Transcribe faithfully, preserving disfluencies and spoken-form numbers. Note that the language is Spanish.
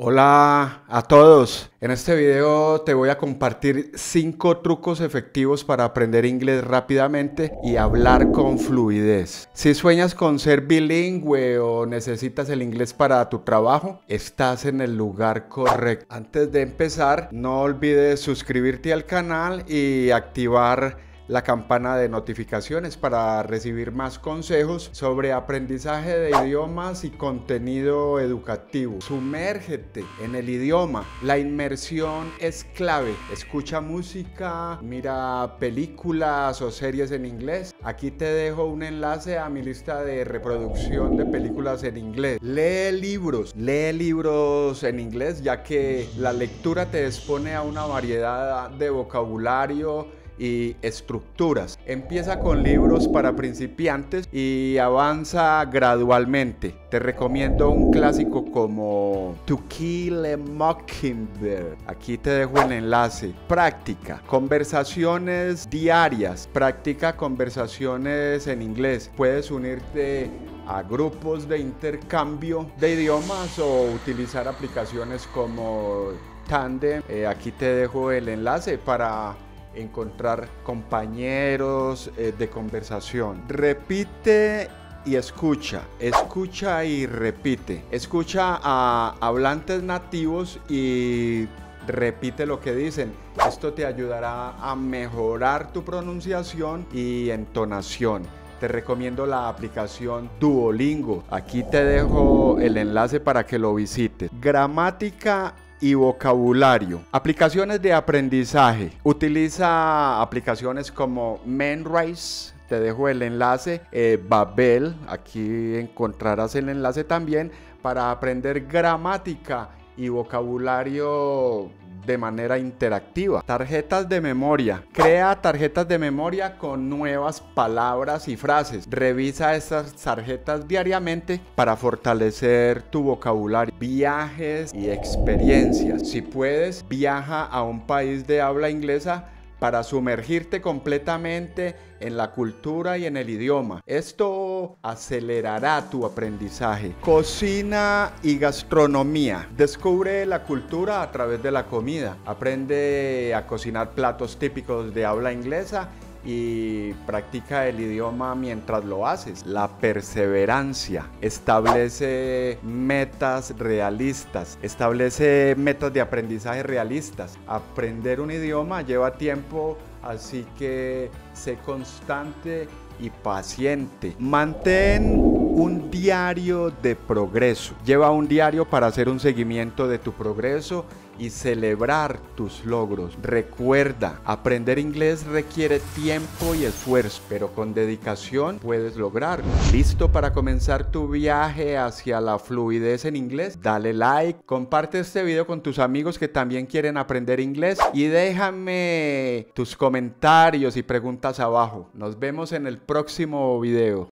Hola a todos, en este video te voy a compartir cinco trucos efectivos para aprender inglés rápidamente y hablar con fluidez. Si sueñas con ser bilingüe o necesitas el inglés para tu trabajo, estás en el lugar correcto. Antes de empezar, no olvides suscribirte al canal y activar la campana de notificaciones para recibir más consejos sobre aprendizaje de idiomas y contenido educativo. Sumérgete en el idioma. La inmersión es clave. Escucha música, mira películas o series en inglés. Aquí te dejo un enlace a mi lista de reproducción de películas en inglés. Lee libros, lee libros en inglés, ya que la lectura te expone a una variedad de vocabulario y estructuras. Empieza con libros para principiantes y avanza gradualmente. Te recomiendo un clásico como To Kill a Mockingbird. Aquí te dejo el enlace. Práctica. Conversaciones diarias. Practica conversaciones en inglés. Puedes unirte a grupos de intercambio de idiomas o utilizar aplicaciones como Tandem. Eh, aquí te dejo el enlace para encontrar compañeros eh, de conversación. Repite y escucha, escucha y repite. Escucha a hablantes nativos y repite lo que dicen. Esto te ayudará a mejorar tu pronunciación y entonación. Te recomiendo la aplicación Duolingo. Aquí te dejo el enlace para que lo visites. Gramática y vocabulario. Aplicaciones de aprendizaje. Utiliza aplicaciones como Memrise. Te dejo el enlace. Eh, Babel. Aquí encontrarás el enlace también para aprender gramática y vocabulario de manera interactiva. Tarjetas de memoria. Crea tarjetas de memoria con nuevas palabras y frases. Revisa estas tarjetas diariamente para fortalecer tu vocabulario. Viajes y experiencias. Si puedes, viaja a un país de habla inglesa para sumergirte completamente en la cultura y en el idioma. Esto acelerará tu aprendizaje. Cocina y gastronomía. Descubre la cultura a través de la comida. Aprende a cocinar platos típicos de habla inglesa y practica el idioma mientras lo haces. La perseverancia. Establece metas realistas. Establece metas de aprendizaje realistas. Aprender un idioma lleva tiempo, así que sé constante y paciente. Mantén un diario de progreso. Lleva un diario para hacer un seguimiento de tu progreso y celebrar tus logros. Recuerda, aprender inglés requiere tiempo y esfuerzo, pero con dedicación puedes lograrlo. ¿Listo para comenzar tu viaje hacia la fluidez en inglés? Dale like, comparte este video con tus amigos que también quieren aprender inglés y déjame tus comentarios y preguntas abajo. Nos vemos en el próximo video.